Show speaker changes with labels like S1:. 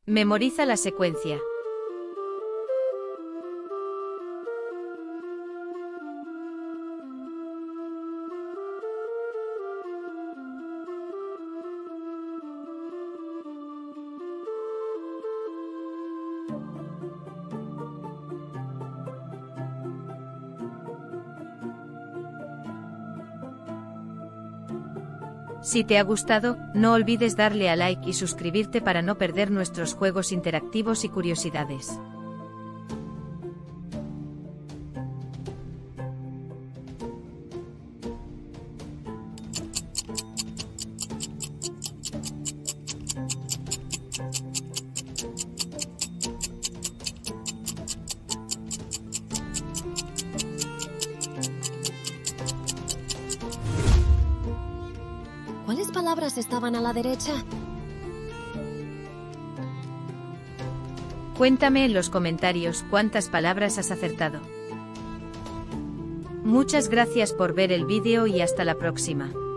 S1: Memoriza la secuencia. Si te ha gustado, no olvides darle a like y suscribirte para no perder nuestros juegos interactivos y curiosidades.
S2: ¿Cuáles palabras estaban a la derecha?
S1: Cuéntame en los comentarios cuántas palabras has acertado. Muchas gracias por ver el vídeo y hasta la próxima.